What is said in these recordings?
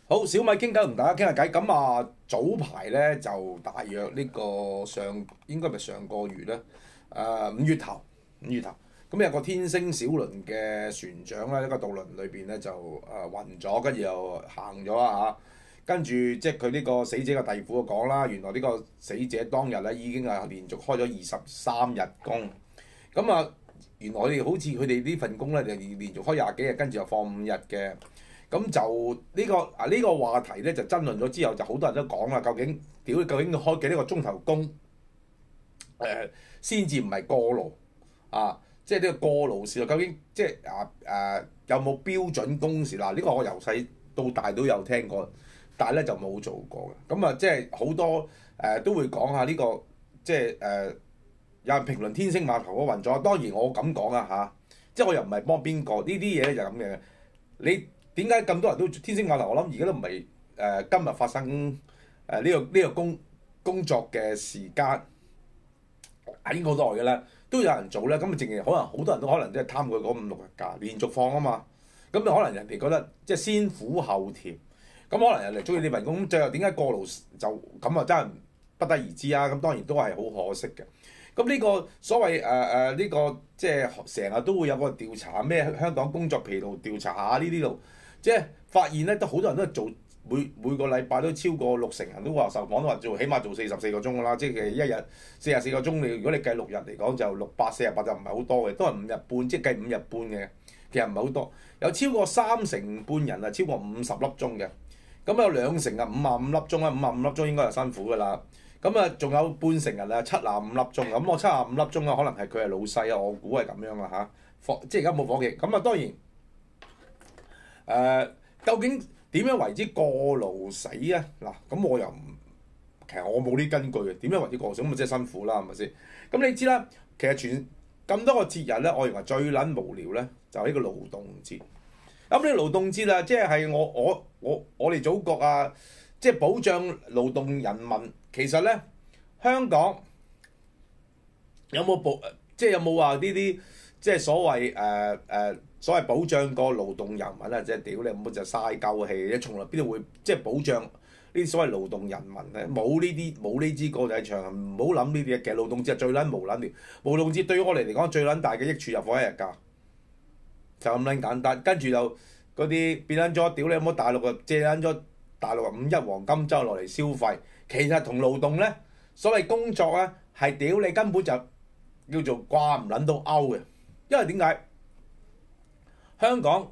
好，小米傾偈同大家傾下偈。咁啊，早排咧就大約呢個應該係上個月咧，五月頭，咁有個天星小輪嘅船長咧，一個渡輪裏邊咧就暈咗，跟住又行咗啦嚇。跟住即係佢呢個死者嘅弟婦講啦，原來呢個死者當日咧已經係連續開咗23日工。咁啊，原來好似佢哋呢份工咧就連續開廿幾日，跟住又放5日嘅。咁就呢個話題咧就爭論咗之後，就好多人都講啦，究竟開幾多個鐘頭工先至唔係過勞啊？即係呢個過勞時究竟即係有冇標準工時嗱？呢個我由細到大都有聽過，但係咧就冇做過嘅。咁啊，即係好多都會講下呢個即係有人評論天星碼頭嗰運作。當然我咁講啊嚇，即係我又唔係幫邊個，呢啲嘢咧就咁嘅。你點解咁多人都天星碼頭？我諗而家都唔係今日發生呢個工作嘅時間已經好耐嘅啦，都有人做咧。咁啊，淨係可能好多人都可能即係貪佢嗰5、6日假，連續放啊嘛。咁可能人哋覺得即係先苦後甜，咁可能人哋中意呢份工，最後點解過勞就咁啊？真係不得而知啊！咁當然都係好可惜嘅。咁呢個所謂呢個即係成日都會有個調查，咩香港工作疲勞調查下呢啲度，即係發現咧都好多人都係做每個禮拜都超過60人都話受訪都話做起碼做44個鐘㗎啦，即係一日44個鐘。如果你計6日嚟講就648就唔係好多嘅，都係5日半，即係計5日半嘅，其實唔係好多。有超過30半人啊，超過50粒鐘嘅，咁有2成啊55粒鐘啊，55粒鐘應該係辛苦㗎啦。咁啊，仲有半成人啊75粒鐘，咁我75粒鐘啊，可能係佢係老細啊，我估係咁樣啦嚇。即係而家冇伙計，咁啊當然究竟點樣為之過勞死啊？嗱，咁我又唔，其實我冇啲根據嘅，點樣為之過勞死咁咪即係辛苦啦，係咪先？咁你知啦，其實咁多個節日咧，我認為最撚無聊咧就係呢個勞動節。咁呢個勞動節啊，即係我哋祖國啊，即係保障勞動人民。其實咧，香港有冇即係有冇話呢啲即係所謂保障個勞動人民啊？即係屌你唔好就嘥鳩氣，你從來邊度會即係保障呢啲所謂勞動人民咧？冇呢支歌仔唱，唔好諗呢啲嘢。其實勞動節係最撚無撚聊，勞動節對於我哋嚟講最撚大嘅益處就放一日假，就咁撚簡單。跟住就嗰啲變撚咗，屌你有冇大陸啊借撚咗大陸5一黃金週落嚟消費。其實同勞動咧，所謂工作咧，係屌你根本就叫做掛唔撚到鈎嘅。因為點解香港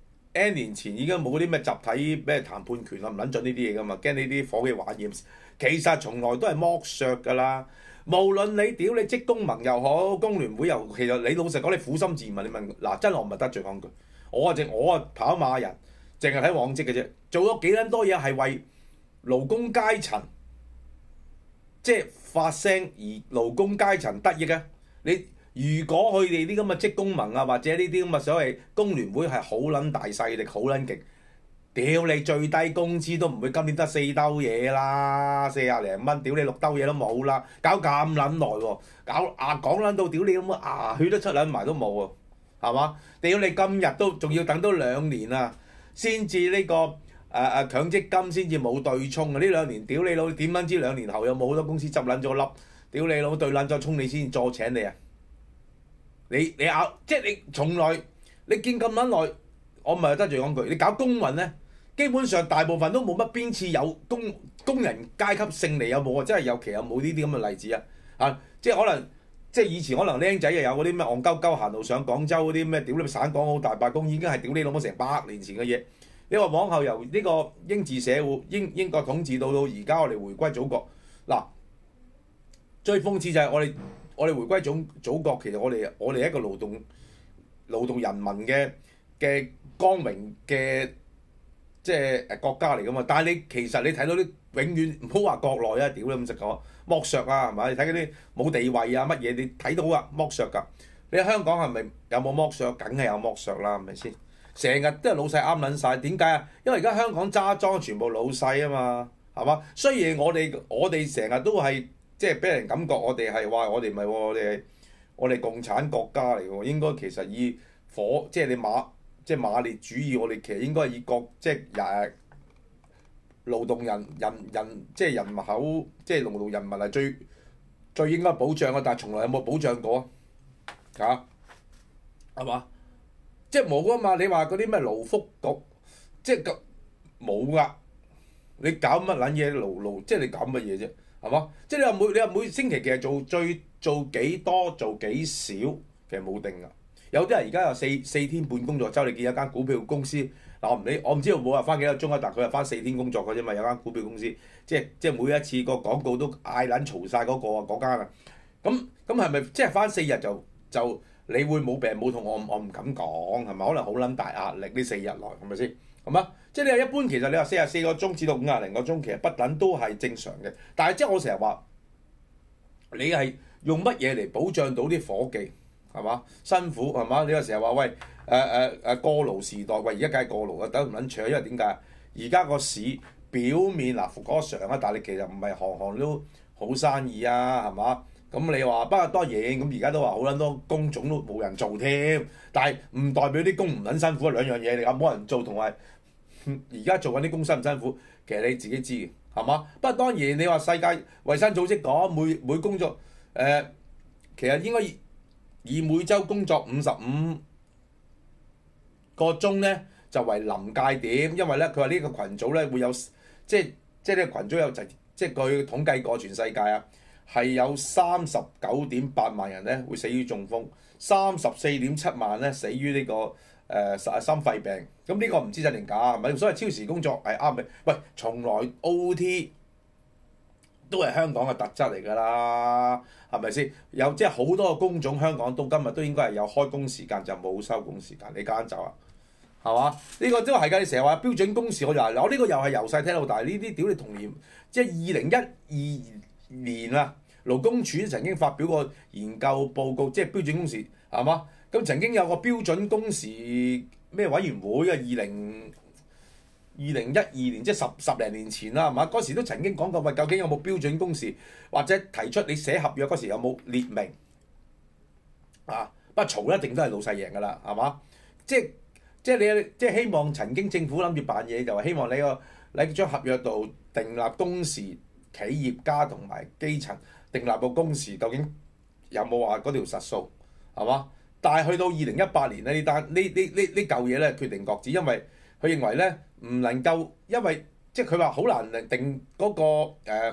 N 年前已經冇嗰啲咩集體咩談判權啊，唔撚準呢啲嘢噶嘛，驚呢啲伙計玩厭。其實從來都係剝削㗎啦。無論你屌你職工盟又好，工聯會又好，其實你老實講，你苦心自問，你問嗱，真係我唔係得罪講句，我跑馬人，淨係睇往績嘅啫，做咗幾撚多嘢係為勞工階層。即係發聲而勞工階層得益啊！你如果佢哋啲咁嘅職工盟啊，或者呢啲咁嘅所謂工聯會係好撚大勢力、好撚勁，屌你最低工資都唔會今年得4兜嘢啦，40零蚊，屌你6兜嘢都冇啦，搞咁撚耐喎，講撚到屌你咁血都出撚埋都冇喎，係嘛？屌你今日都仲要等多2年啊，先至呢個。強積金先至冇對沖啊！呢2年屌你老，點撚知2年後有冇好多公司執撚咗笠？屌你老，對撚咗沖你先再請你啊！你即係你從來你見咁撚耐，我唔係得罪講句，你搞工運咧，基本上大部分都冇乜邊次有工人階級勝利有冇啊？真係有冇呢啲咁嘅例子啊？即係可能即係以前可能僆仔又有嗰啲咩戇鳩鳩行路上廣州嗰啲咩屌你省港澳大罷工，已經係屌你老母成100年前嘅嘢。你話往後由呢個英治社會英國統治到而家我哋回歸祖國，嗱，最諷刺就係我哋回歸祖國，其實我哋一個勞動人民嘅光榮嘅即係國家嚟噶嘛。但係其實你睇到啲永遠唔好話國內啊，屌你咁實講剝削啊，係咪？你睇嗰啲冇地位啊乜嘢，你睇到啊剝削㗎。你香港係咪有冇剝削？梗係有剝削啦，係咪先？成日都係老細啱撚晒，點解啊？因為而家香港揸莊全部老細啊嘛，係嘛？雖然我哋成日都係即係俾人感覺我哋係話我哋唔係喎，我哋共產國家嚟喎，應該其實以即係馬列主義，我哋其實應該係以勞動即係人口，即係勞動人民係最應該保障嘅，但係從來有冇保障過啊？係嘛？即係冇啊嘛！你話嗰啲咩勞福局，即係冇㗎。你搞乜撚嘢勞？即係你搞乜嘢啫？係嘛？即係你話每星期其實做幾多做幾少，其實冇定㗎。有啲人而家有四天半工作週，你見有間股票公司嗱，我唔知道冇話翻幾個鐘啊，但係佢係翻4天工作嘅啫嘛。有間股票公司，即係每一次個廣告都嗌撚嘈晒嗰個啊嗰間啊。咁係咪即係翻4日就你會冇病冇痛？我唔敢講係咪？可能好撚大壓力呢4日內係咪先？係嘛？即係你話一般其實你話44個鐘至到50個鐘，其實不等都係正常嘅。但係即係我成日話，你係用乜嘢嚟保障到啲伙計係嘛？辛苦係嘛？你話成日話喂過勞時代，喂而家梗係過勞啦，等唔撚搶，因為點解？而家個市表面嗱復嗰上啊，但係你其實唔係行行都好生意啊，係嘛？咁你話不過當然咁而家都話好撚多工種都冇人做添，但係唔代表啲工唔撚辛苦，兩樣嘢嚟㗎，冇人做同埋而家做緊啲工辛唔辛苦，其實你自己知嘅係嘛？不過當然你話世界衛生組織講每工作其實應該以每週工作55個鐘咧就為臨界點，因為咧佢話呢個群組咧會有即係呢個群組有即係佢統計過全世界啊。係有39.8萬人咧會死於中風，34.7萬咧死於呢個心肺病。咁呢個唔知真定假係咪？所謂超時工作係啱嘅。喂，從來 OT 都係香港嘅特質嚟㗎啦，係咪先？有即係好多個工種，香港到今日都應該係有開工時間就冇收工時間。你揀走啊，係嘛？呢個都係㗎。你成日話標準工時，我呢個又係由細聽到大。呢啲屌你童年，即係2012年啊，勞工處曾經發表過研究報告，即係標準工時係嘛？咁曾經有個標準工時咩委員會啊，2012年即係十零年前啦，係嘛？嗰時都曾經講過，喂，究竟有冇標準工時，或者提出你寫合約嗰時有冇列明啊？不過嘈一定都係老細贏㗎啦，係嘛？即係你即係希望曾經政府諗住辦嘢，就係希望你將合約度訂立工時。企業家同埋基層訂立個工時，究竟有冇話嗰條實數係嘛？但係去到2018年咧，呢嚿嘢咧決定擱置，因為佢認為咧唔能夠，因為即係佢話好難定嗰個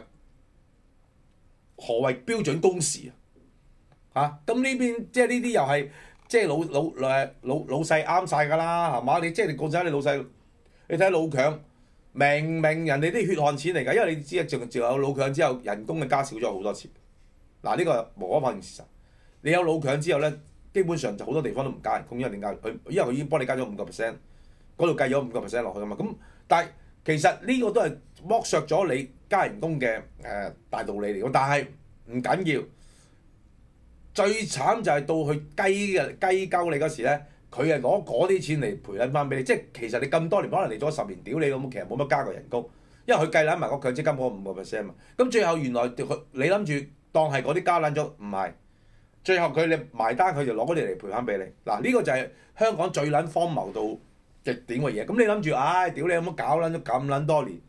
何謂標準工時啊？咁呢邊即係呢啲又係即係老細啱晒㗎啦，係嘛？你即係你講真，你老細你睇老強。明人哋啲血汗錢嚟㗎，因為你知啊，自有老強之後，人工嘅加少咗好多次。嗱，呢個無可否認事實。你有老強之後咧，基本上就好多地方都唔加人工，因為點解？因為佢已經幫你加咗5%，嗰度計咗5%落去㗎嘛。咁但係其實呢個都係剝削咗你加人工嘅大道理嚟㗎。但係唔緊要，最慘就係到佢雞鳩你嗰時咧。佢係攞嗰啲錢嚟賠撚翻俾你，即係其實你咁多年可能嚟咗10年，屌你老母，其實冇乜加過人工，因為佢計撚埋個強積金嗰5%嘛。咁最後原來你諗住當係嗰啲加撚咗，唔係，最後佢你埋單，佢就攞嗰啲嚟賠翻俾你。嗱，呢個就係香港最撚荒謬到極點嘅嘢。咁你諗住，屌你有冇搞撚咗咁撚多年，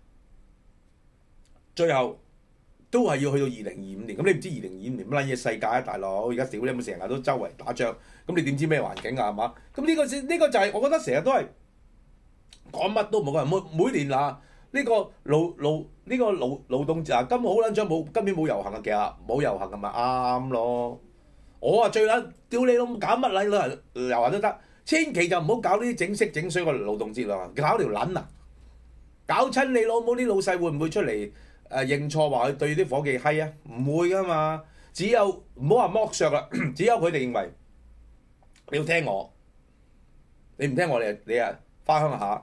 最後都係要去到2025年。咁你唔知2025年乜撚嘢世界啊，大佬！而家屌你有冇成日都周圍打仗？咁你點知咩環境啊？係嘛？咁呢個就係我覺得成日都係講乜都冇嘅。每年嗱呢個勞動節今好撚獎冇，今年冇遊行嘅，其實冇遊行係咪啱咯？我話最撚屌你老母搞乜撚啦？遊行都得，千祈就唔好搞呢啲整色整水個勞動節啦，搞條撚啊！搞親你老母啲老細會唔會出嚟認錯話佢對啲伙計閪啊？唔會㗎嘛，只有唔好話剝削啦，只有佢哋認為。你要聽我，你唔聽我，你啊翻鄉下，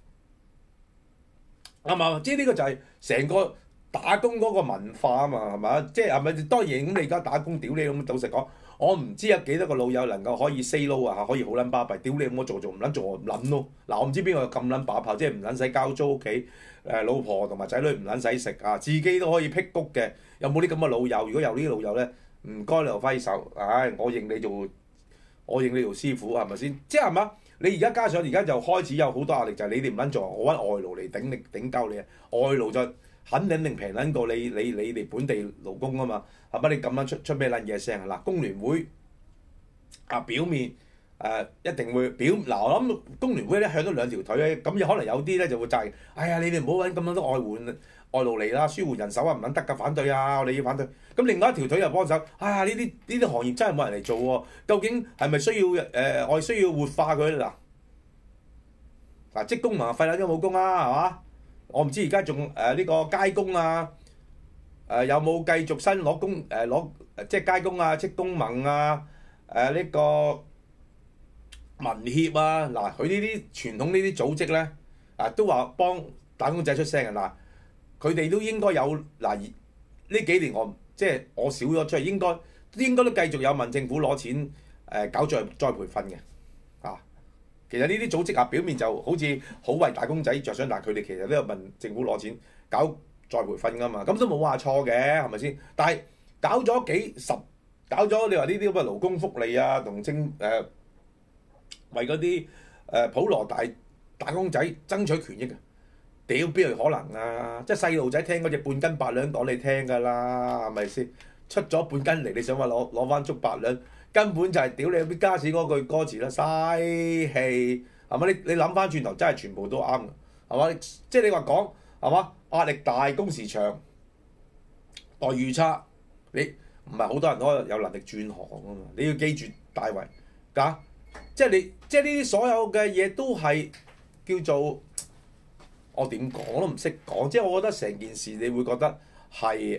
啱唔啱？即係呢個就係成個打工嗰個文化啊嘛，係嘛？即係咪當然咁？你而家打工屌你咁，老實講，我唔知有幾多個老友能夠可以 say no 啊，可以好撚巴閉，屌你咁我做唔撚做我唔撚咯。嗱，我唔知邊個咁撚把炮，即係唔撚使交租屋企，老婆同埋仔女唔撚使食啊，自己都可以辟谷嘅。有冇啲咁嘅老友？如果有呢啲老友咧，唔該你就揮手，我認你做師傅係咪先？即係嘛？ 你而家加上而家就開始有好多壓力，就係你哋唔撚做，我揾外勞嚟頂鳩你啊！外勞就肯定平撚過你哋本地勞工啊嘛，係咪？你咁樣出咩撚嘢聲啊？嗱，工聯會啊表面一定會嗱，我諗工聯會咧向咗兩條腿咧，咁有可能有啲咧就會就係，哎呀你哋唔好揾咁多外勞嚟啦，舒緩人手啊，唔撚得㗎，反對啊，我哋要反對。咁另外一條腿又幫手，哎呀呢啲行業真係冇人嚟做喎，究竟係咪需要我哋需要活化佢嗱職工盟廢撚咗冇工啦，係嘛？我唔知而家仲呢個街工啊，有冇繼續新攞工攞即係街工啊、職工盟啊、呢個民協啊，嗱佢呢啲傳統呢啲組織咧都話幫打工仔出聲嘅嗱，佢哋都應該有嗱呢幾年即係我少咗出嚟，應該都繼續有問政府攞錢搞再培訓嘅啊。其實呢啲組織表面就好似好為打工仔着想，但係佢哋其實都有問政府攞錢搞再培訓㗎嘛，咁都冇話錯嘅，係咪先？但係搞咗你話呢啲咁嘅勞工福利啊，同為嗰啲普羅打工仔爭取權益嘅，屌邊有可能啊！即係細路仔聽嗰隻半斤八兩講你聽㗎啦，係咪先？出咗半斤嚟，你想話攞翻足八兩？根本就係屌你啲家史嗰句歌詞啦，嘥氣係嘛？你諗翻轉頭真係全部都啱嘅係嘛？即係你話講係嘛？壓力大、工時長、待遇差，你唔係好多人都有能力轉行啊嘛？你要記住大圍㗎，即係呢啲所有嘅嘢都係叫做我點講我都唔識講，即係我覺得成件事你會覺得係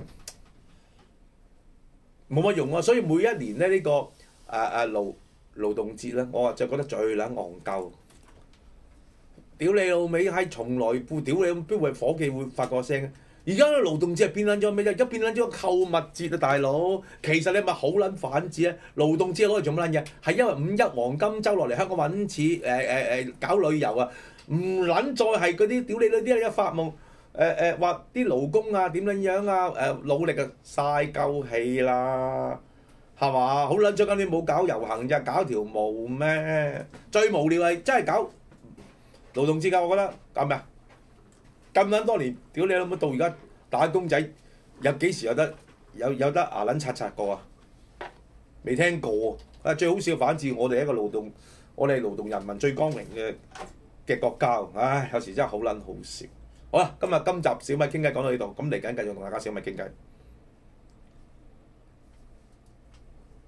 冇乜用啊！所以每一年咧呢個勞動節咧，我就覺得最撚戇鳩。屌你老味係從來屌你邊會夥計會發個聲？而家勞動節係變撚咗咩啫？而家變撚咗個購物節啊，大佬！其實你咪好撚反智啊！勞動節攞嚟做乜撚嘢？係因為五一黃金週落嚟香港揾錢搞旅遊啊！唔撚再係嗰啲屌你嗰啲一發夢。話啲勞工啊點樣啊努力啊嘥鳩氣啦，係嘛？好撚咗今年冇搞遊行咋，搞條毛咩？最無聊係真係搞勞動節㗎，我覺得搞咩啊？咁撚多年，屌你老母到而家打工仔有幾時有得牙撚擦過啊？未聽過啊！最好笑反智，我哋一個我哋勞動人民最光榮嘅國家，唉，有時真係好撚好笑。好啦，今集小米傾偈講到呢度，咁嚟緊繼續同大家小米傾偈。